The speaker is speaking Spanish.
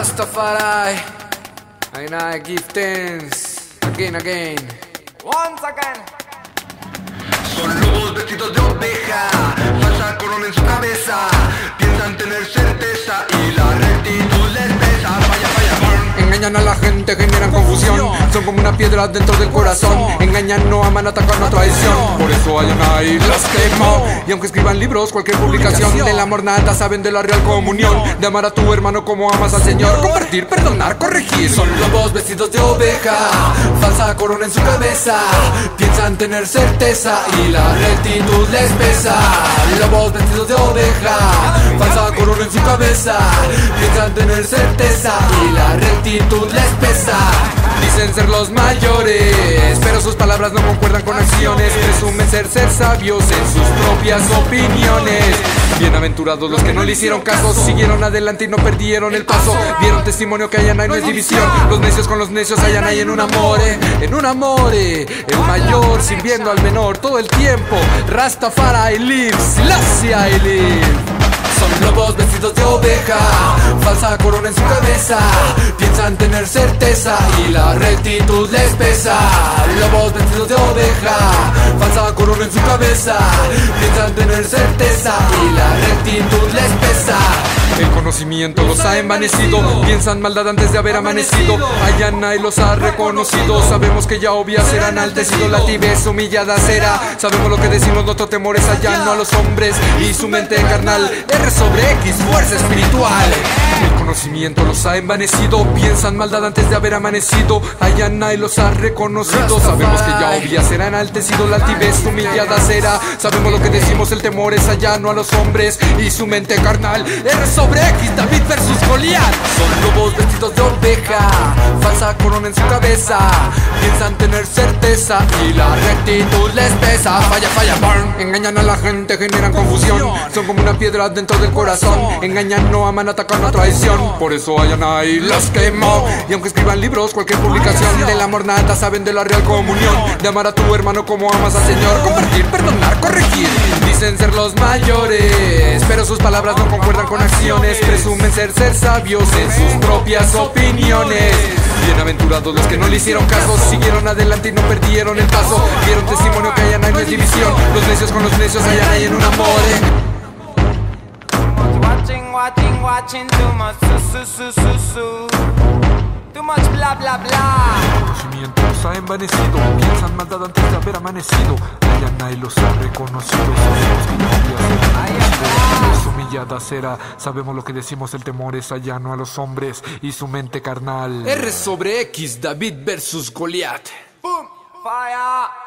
Rastafari. And I give thanks again. Once again. Son lobos vestidos de oveja, falsa corona en su cabeza. Piensan tener certeza y la rectitud les pesa. Vaya, engañan a la gente, generan confusión. Son como una piedra dentro del corazón. Engañan, no aman, atacan a traición. Por eso hayan ahí los quemo. Y aunque escriban libros, cualquier publicación, del amor nada saben de la real comunión. De amar a tu hermano como amas al Señor. Compartir, perdonar, corregir. Son lobos vestidos de oveja, falsa corona en su cabeza. Piensan tener certeza y la rectitud les pesa. Lobos vestidos de oveja, falsa corona en su cabeza. Piensan tener certeza y la rectitud les pesa. Dicen ser los mayores, pero sus palabras no concuerdan con acciones. Presumen ser sabios en sus propias opiniones. Bienaventurados los que no le hicieron caso, siguieron adelante y no perdieron el paso. Dieron testimonio que allá no hay división. Los necios con los necios allá hay en un amore. El mayor sirviendo al menor todo el tiempo. Rastafari live, Selassie I live. Son lobos vestidos de oveja, falsa corona en su cabeza. Piensan tener certeza y la rectitud les pesa. Lobos vestidos de oveja, falsa corona en su cabeza. Piensan tener certeza y la rectitud les pesa. El conocimiento los ha envanecido, piensan maldad antes de haber amanecido. Allá nadie los ha reconocido, sabemos que ya obvias serán enaltecido. La tibes humillada será, sabemos lo que decimos, nuestro temor es allá no a los hombres y su mente carnal. R sobre X, fuerza espiritual. El conocimiento los ha envanecido, piensan maldad antes de haber amanecido. Allá nadie los ha reconocido, sabemos que ya obvias será enaltecido. La tibes humillada será, sabemos lo que decimos, el temor es allá no a los hombres y su mente carnal. R sobre X, David versus Goliat. Son lobos vestidos de oveja, falsa corona en su cabeza. Piensan tener certeza y la rectitud les pesa. Falla, burn. Engañan a la gente, generan confusión. Son como una piedra dentro del corazón. Engañan, no aman, atacan a traición. Por eso hayan ahí los quemo. Y aunque escriban libros, cualquier publicación, del amor nada saben de la real comunión. De amar a tu hermano como amas al Señor. Compartir, perdonar, corregir. Dicen ser los mayores, pero sus palabras no concuerdan con acciones. Presumen ser sabios en sus propias opiniones. Bienaventurados los que no le hicieron caso, siguieron adelante y no perdieron el paso. Dieron testimonio que allá no hay división. Los necios con los necios allá hay en un amore. Watching too much too much bla bla bla. El conocimiento los ha envanecido, piensan maldad antes de haber amanecido. Allá nadie los ha reconocido, sabemos que ya es humillada será, sabemos lo que decimos, el temor es allá no a los hombres y su mente carnal. R sobre X, David versus Goliat. Boom, fire.